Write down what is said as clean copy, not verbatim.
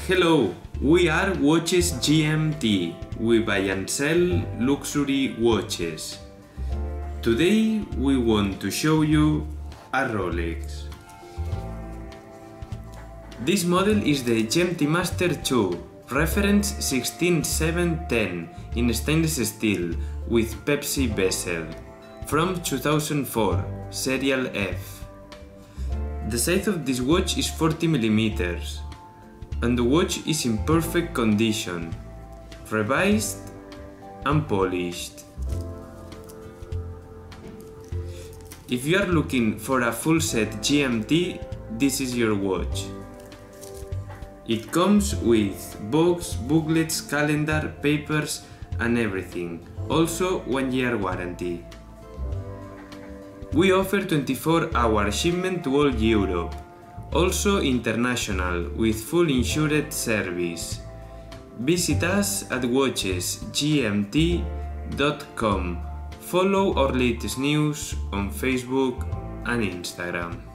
Hello, we are Watches GMT. We buy and sell luxury watches. Today we want to show you a Rolex. This model is the GMT Master 2, reference 16710 in stainless steel with Pepsi bezel, from 2004, serial F. The size of this watch is 40mm, and the watch is in perfect condition, revised and polished. If you are looking for a full set GMT, this is your watch. It comes with box, booklets, calendar, papers and everything, also 1 year warranty. We offer 24-hour shipment to all Europe, also international with full insured service. Visit us at watchesgmt.com. Follow our latest news on Facebook and Instagram.